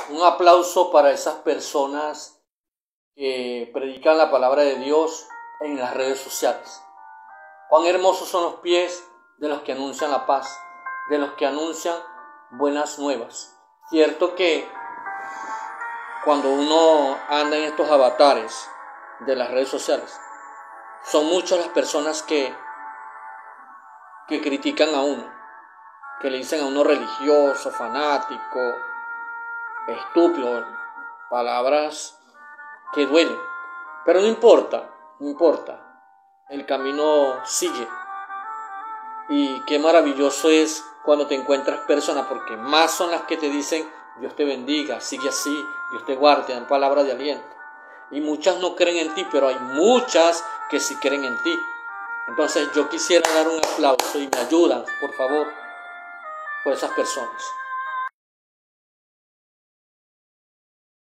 Un aplauso para esas personas que predican la palabra de Dios en las redes sociales. Cuán hermosos son los pies de los que anuncian la paz, de los que anuncian buenas nuevas. Cierto que cuando uno anda en estos avatares de las redes sociales, son muchas las personas que critican a uno, que le dicen a uno religioso, fanático, estúpido, palabras que duelen. Pero no importa, el camino sigue. Y qué maravilloso es cuando te encuentras personas, porque más son las que te dicen Dios te bendiga, sigue así, Dios te guarde, te dan palabras de aliento. Y muchas no creen en ti, pero hay muchas que sí creen en ti. Entonces yo quisiera dar un aplauso y me ayudan, por favor, por esas personas.